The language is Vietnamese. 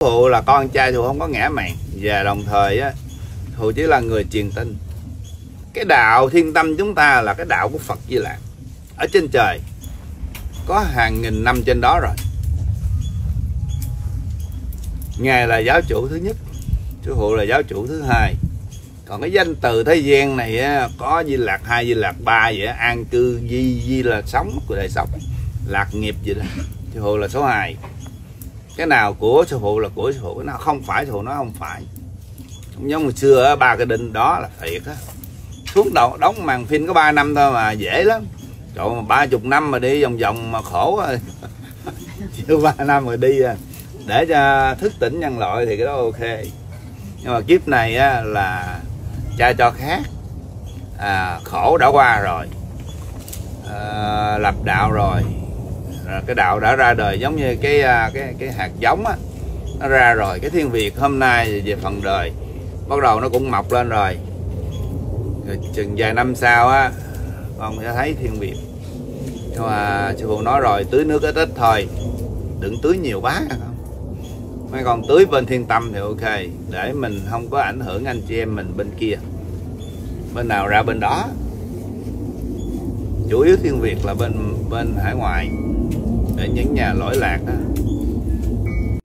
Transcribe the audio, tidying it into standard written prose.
phụ là con trai sư phụ không có ngã mạn, và đồng thời á sư phụ chỉ là người truyền tin. Cái đạo Thiên Tâm chúng ta là cái đạo của Phật Di Lặc ở trên trời, có hàng nghìn năm trên đó rồi. Ngài là giáo chủ thứ nhất, sư phụ là giáo chủ thứ hai. Còn cái danh từ thế gian này á, có Di Lặc 2, Di Lặc 3 vậy á, an cư, di là sống của đời sống, lạc nghiệp gì đó. Sư phụ là số 2. Cái nào của sư phụ là của sư phụ, cái nào không phải sư phụ nói không phải. Không giống hồi xưa á, 3 cái đinh đó là thiệt á. Xuống đầu đóng màn phim có 3 năm thôi mà dễ lắm. Trời mà 30 năm mà đi vòng vòng mà khổ rồi. Chưa 3 năm rồi đi à. Để cho thức tỉnh nhân loại thì cái đó ok. Nhưng mà kiếp này á, là cha cho khác, khổ đã qua rồi, lập đạo rồi, cái đạo đã ra đời, giống như cái hạt giống á, nó ra rồi. Cái Thiên Việt hôm nay về phần đời bắt đầu nó cũng mọc lên rồi. Chừng vài năm sau á con sẽ thấy Thiên Việt. Nhưng mà sư phụ nói rồi, tưới nước ít ít thôi, đừng tưới nhiều quá. Mấy con tưới bên Thiên Tâm thì ok, để mình không có ảnh hưởng anh chị em mình bên kia, bên nào ra bên đó. Chủ yếu Thiên Việt là bên hải ngoại, để những nhà lỗi lạc đó.